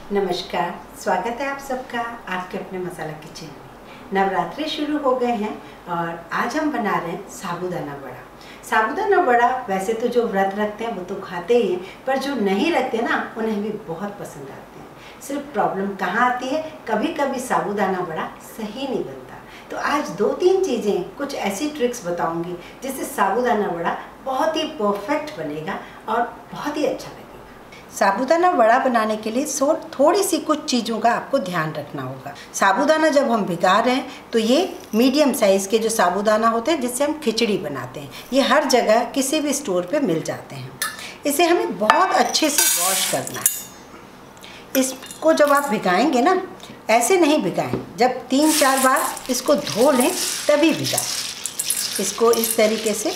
नमस्कार, स्वागत है आप सबका आपके अपने मसाला किचन में। नवरात्रि शुरू हो गए हैं और आज हम बना रहे हैं साबूदाना वड़ा। साबूदाना वड़ा वैसे तो जो व्रत रखते हैं वो तो खाते ही हैं, पर जो नहीं रखते ना उन्हें भी बहुत पसंद आते हैं। सिर्फ प्रॉब्लम कहाँ आती है, कभी कभी साबूदाना वड़ा सही नहीं बनता। तो आज 2-3 चीज़ें, कुछ ऐसी ट्रिक्स बताऊँगी जिससे साबूदाना वड़ा बहुत ही परफेक्ट बनेगा और बहुत ही अच्छा लगेगा। साबूदाना वड़ा बनाने के लिए थोड़ी सी कुछ चीज़ों का आपको ध्यान रखना होगा। साबूदाना जब हम भिगा रहे हैं तो ये मीडियम साइज़ के जो साबूदाना होते हैं जिससे हम खिचड़ी बनाते हैं, ये हर जगह किसी भी स्टोर पे मिल जाते हैं। इसे हमें बहुत अच्छे से वॉश करना है। इसको जब आप भिगाएंगे ना, ऐसे नहीं भिगाएं, जब 3-4 बार इसको धो लें तभी भिगाएं। इसको इस तरीके से,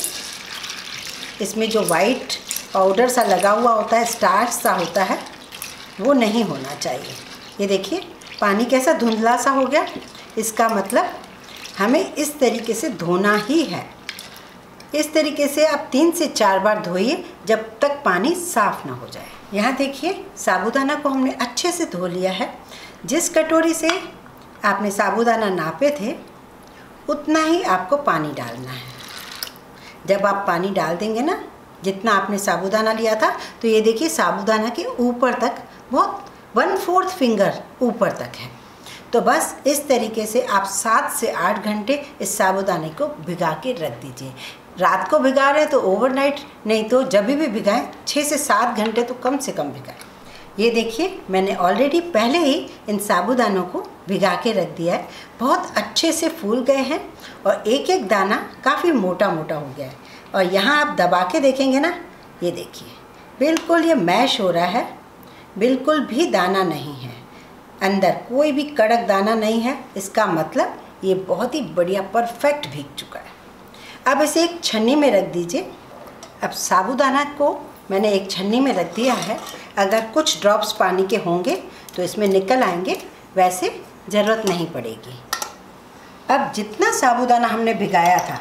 इसमें जो वाइट पाउडर सा लगा हुआ होता है, स्टार्च सा होता है, वो नहीं होना चाहिए। ये देखिए पानी कैसा धुंधला सा हो गया, इसका मतलब हमें इस तरीके से धोना ही है। इस तरीके से आप 3 से 4 बार धोइए जब तक पानी साफ़ ना हो जाए। यहाँ देखिए साबूदाना को हमने अच्छे से धो लिया है। जिस कटोरी से आपने साबूदाना नापे थे उतना ही आपको पानी डालना है। जब आप पानी डाल देंगे ना, जितना आपने साबूदाना लिया था, तो ये देखिए साबूदाना के ऊपर तक, बहुत 1/4 फिंगर ऊपर तक है। तो बस इस तरीके से आप 7 से 8 घंटे इस साबूदाने को भिगा के रख दीजिए। रात को भिगा रहे हैं तो ओवरनाइट, नहीं तो जब भी भिगाएं 6 से 7 घंटे तो कम से कम भिगाएं। ये देखिए मैंने ऑलरेडी पहले ही इन साबूदानों को भिगा के रख दिया है। बहुत अच्छे से फूल गए हैं और एक एक दाना काफ़ी मोटा मोटा हो गया है। और यहाँ आप दबा के देखेंगे ना, ये देखिए बिल्कुल ये मैश हो रहा है, बिल्कुल भी दाना नहीं है, अंदर कोई भी कड़क दाना नहीं है। इसका मतलब ये बहुत ही बढ़िया परफेक्ट भीग चुका है। अब इसे एक छन्नी में रख दीजिए। अब साबूदाना को मैंने एक छन्नी में रख दिया है। अगर कुछ ड्रॉप्स पानी के होंगे तो इसमें निकल आएंगे, वैसे ज़रूरत नहीं पड़ेगी। अब जितना साबूदाना हमने भिगाया था,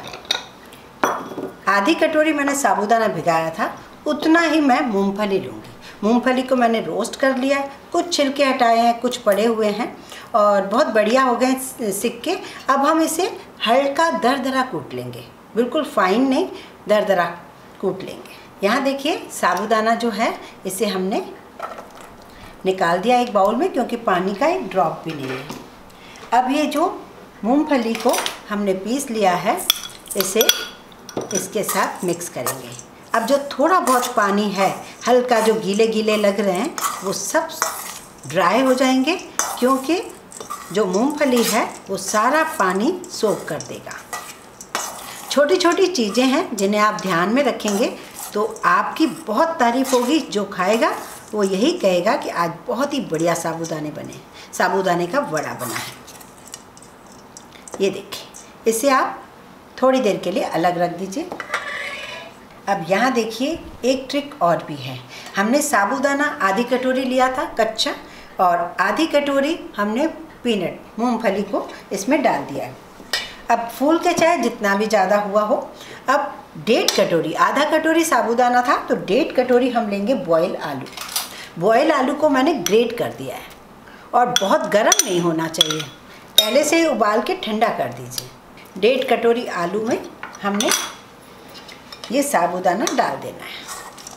आधी कटोरी मैंने साबूदाना भिगाया था, उतना ही मैं मूंगफली लूँगी। मूंगफली को मैंने रोस्ट कर लिया, कुछ छिलके हटाए हैं, कुछ पड़े हुए हैं और बहुत बढ़िया हो गए सिक्के। अब हम इसे हल्का दरदरा कूट लेंगे, बिल्कुल फाइन नहीं, दरदरा कूट लेंगे। यहाँ देखिए साबूदाना जो है इसे हमने निकाल दिया एक बाउल में, क्योंकि पानी का एक ड्रॉप भी नहीं है। अब ये जो मूंगफली को हमने पीस लिया है, इसे इसके साथ मिक्स करेंगे। अब जो थोड़ा बहुत पानी है, हल्का जो गीले गीले लग रहे हैं, वो सब ड्राई हो जाएंगे, क्योंकि जो मूंगफली है वो सारा पानी सोख कर देगा। छोटी छोटी चीज़ें हैं जिन्हें आप ध्यान में रखेंगे तो आपकी बहुत तारीफ होगी। जो खाएगा वो यही कहेगा कि आज बहुत ही बढ़िया साबूदाने का वड़ा बना है। ये देखिए, इसे आप थोड़ी देर के लिए अलग रख दीजिए। अब यहाँ देखिए एक ट्रिक और भी है। हमने साबूदाना आधी कटोरी लिया था कच्चा, और आधी कटोरी हमने पीनट मूंगफली को इसमें डाल दिया है। अब फूल के चाहे जितना भी ज़्यादा हुआ हो, अब 1.5 कटोरी, आधा कटोरी साबूदाना था तो 1.5 कटोरी हम लेंगे बॉयल आलू। बॉयल आलू को मैंने ग्रेट कर दिया है और बहुत गर्म नहीं होना चाहिए, पहले से ही उबाल के ठंडा कर दीजिए। 1.5 कटोरी आलू में हमने ये साबूदाना डाल देना है।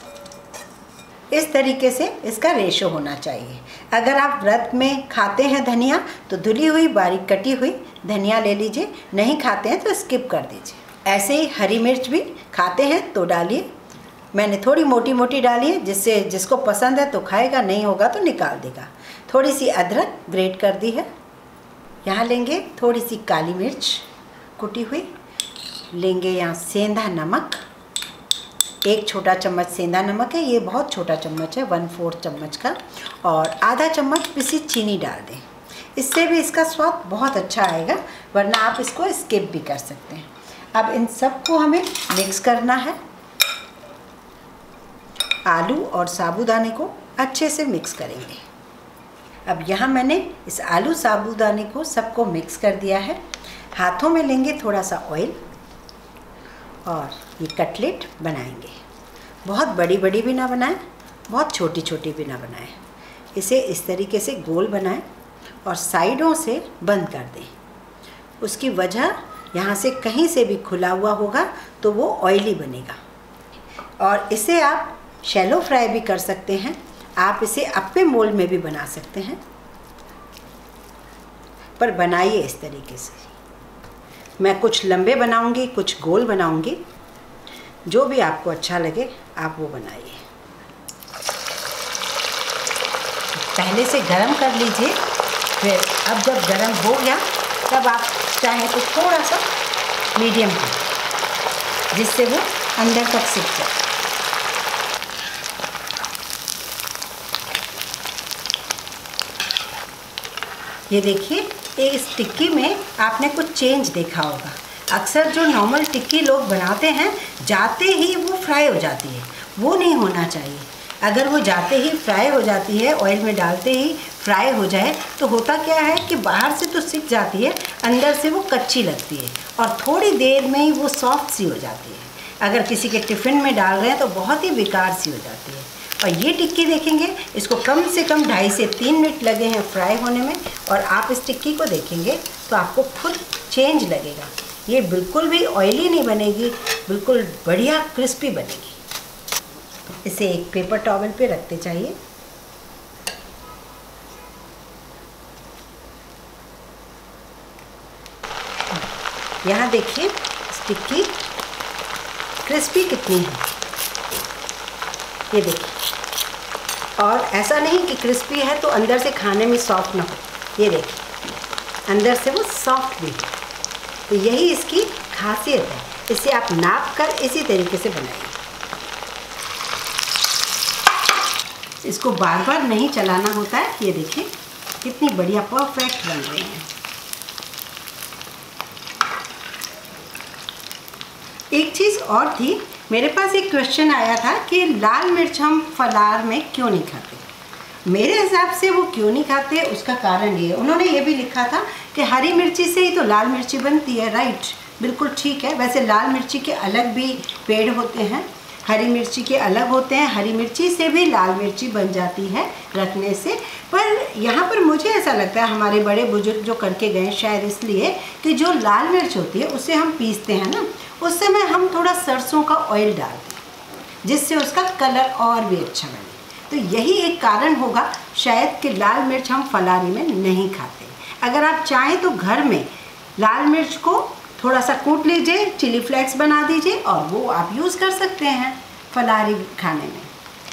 इस तरीके से इसका रेशो होना चाहिए। अगर आप व्रत में खाते हैं धनिया तो धुली हुई बारीक कटी हुई धनिया ले लीजिए, नहीं खाते हैं तो स्किप कर दीजिए। ऐसे ही हरी मिर्च भी खाते हैं तो डालिए। मैंने थोड़ी मोटी मोटी डाली है, जिससे जिसको पसंद है तो खाएगा, नहीं होगा तो निकाल देगा। थोड़ी सी अदरक ग्रेट कर दी है। यहाँ लेंगे थोड़ी सी काली मिर्च कुटी हुई, लेंगे यहाँ सेंधा नमक, 1 छोटा चम्मच सेंधा नमक है, ये बहुत छोटा चम्मच है, 1/4 चम्मच का, और आधा चम्मच पिसी चीनी डाल दें। इससे भी इसका स्वाद बहुत अच्छा आएगा, वरना आप इसको स्किप भी कर सकते हैं। अब इन सबको हमें मिक्स करना है। आलू और साबूदाने को अच्छे से मिक्स करेंगे। अब यहाँ मैंने इस आलू साबूदाने को सबको मिक्स कर दिया है। हाथों में लेंगे थोड़ा सा ऑयल और ये कटलेट बनाएंगे। बहुत बड़ी बड़ी भी ना बनाएं, बहुत छोटी छोटी भी ना बनाएं। इसे इस तरीके से गोल बनाएं और साइडों से बंद कर दें। उसकी वजह यहाँ से कहीं से भी खुला हुआ होगा तो वो ऑयली बनेगा। और इसे आप शैलो फ्राई भी कर सकते हैं, आप इसे अप्पे मोल्ड में भी बना सकते हैं, पर बनाइए इस तरीके से। मैं कुछ लंबे बनाऊंगी, कुछ गोल बनाऊंगी, जो भी आपको अच्छा लगे आप वो बनाइए। पहले से गरम कर लीजिए, फिर अब जब गरम हो गया तब आप चाहें तो थोड़ा सा मीडियम कर, जिससे वो अंदर तक सिक जाए। ये देखिए, इस टिक्की में आपने कुछ चेंज देखा होगा। अक्सर जो नॉर्मल टिक्की लोग बनाते हैं, जाते ही वो फ्राई हो जाती है, वो नहीं होना चाहिए। अगर वो जाते ही फ्राई हो जाती है, ऑयल में डालते ही फ्राई हो जाए, तो होता क्या है कि बाहर से तो सिक जाती है, अंदर से वो कच्ची लगती है और थोड़ी देर में ही वो सॉफ्ट सी हो जाती है। अगर किसी के टिफ़िन में डाल रहे हैं तो बहुत ही बेकार सी हो जाती है। और ये टिक्की देखेंगे, इसको कम से कम 2.5 से 3 मिनट लगे हैं फ्राई होने में, और आप इस टिक्की को देखेंगे तो आपको खुद चेंज लगेगा। ये बिल्कुल भी ऑयली नहीं बनेगी, बिल्कुल बढ़िया क्रिस्पी बनेगी। इसे एक पेपर टॉवल पे रखते चाहिए। यहाँ देखिए टिक्की क्रिस्पी कितनी है, ये देखिए। और ऐसा नहीं कि क्रिस्पी है तो अंदर से खाने में सॉफ्ट ना हो, ये देखिए अंदर से वो सॉफ्ट भी है। तो यही इसकी खासियत है। इसे आप नाप कर इसी तरीके से बनाइए। इसको बार बार नहीं चलाना होता है। ये देखिए कितनी बढ़िया परफेक्ट बन रही है। एक चीज़ और थी, मेरे पास एक क्वेश्चन आया था कि लाल मिर्च हम फलार में क्यों नहीं खाते। मेरे हिसाब से वो क्यों नहीं खाते, उसका कारण ये है, उन्होंने ये भी लिखा था कि हरी मिर्ची से ही तो लाल मिर्ची बनती है। राइट, बिल्कुल ठीक है। वैसे लाल मिर्ची के अलग भी पेड़ होते हैं, हरी मिर्ची के अलग होते हैं। हरी मिर्ची से भी लाल मिर्ची बन जाती है रखने से। पर यहाँ पर मुझे ऐसा लगता है, हमारे बड़े बुजुर्ग जो करके गए, शायद इसलिए कि जो लाल मिर्च होती है उसे हम पीसते हैं ना, उस समय हम थोड़ा सरसों का ऑयल डालते हैं, जिससे उसका कलर और भी अच्छा बने। तो यही एक कारण होगा शायद कि लाल मिर्च हम फलारी में नहीं खाते। अगर आप चाहें तो घर में लाल मिर्च को थोड़ा सा कूट लीजिए, चिली फ्लेक्स बना दीजिए और वो आप यूज़ कर सकते हैं फलारी खाने में।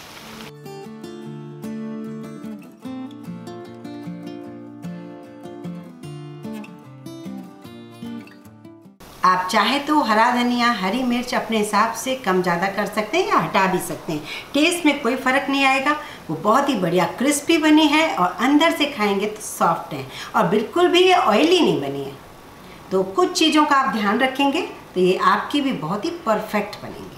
आप चाहे तो हरा धनिया, हरी मिर्च अपने हिसाब से कम ज़्यादा कर सकते हैं या हटा भी सकते हैं। टेस्ट में कोई फ़र्क नहीं आएगा। वो बहुत ही बढ़िया क्रिस्पी बनी है और अंदर से खाएंगे तो सॉफ्ट है और बिल्कुल भी ये ऑयली नहीं बनी है। तो कुछ चीज़ों का आप ध्यान रखेंगे तो ये आपकी भी बहुत ही परफेक्ट बनेंगी।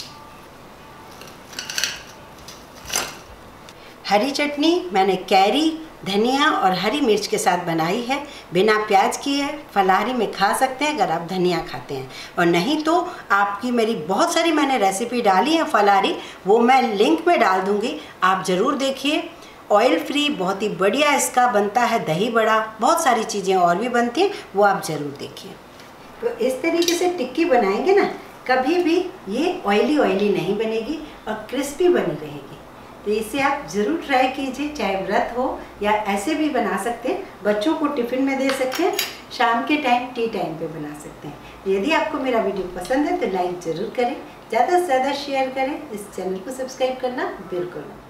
हरी चटनी मैंने कैरी, धनिया और हरी मिर्च के साथ बनाई है, बिना प्याज की है। फलारी में खा सकते हैं अगर आप धनिया खाते हैं, और नहीं तो आपकी मेरी बहुत सारी मैंने रेसिपी डाली है फलारी, वो मैं लिंक में डाल दूँगी, आप ज़रूर देखिए। ऑयल फ्री बहुत ही बढ़िया इसका बनता है दही बड़ा, बहुत सारी चीज़ें और भी बनती हैं, वो आप ज़रूर देखिए। तो इस तरीके से टिक्की बनाएंगे ना, कभी भी ये ऑयली नहीं बनेगी और क्रिस्पी बनी रहेगी। तो इसे आप ज़रूर ट्राई कीजिए, चाहे व्रत हो या ऐसे भी बना सकते हैं। बच्चों को टिफ़िन में दे सकते हैं, शाम के टाइम टी टाइम पे बना सकते हैं। यदि आपको मेरा वीडियो पसंद है तो लाइक ज़रूर करें, ज़्यादा से ज़्यादा शेयर करें, इस चैनल को सब्सक्राइब करना बिल्कुल ना।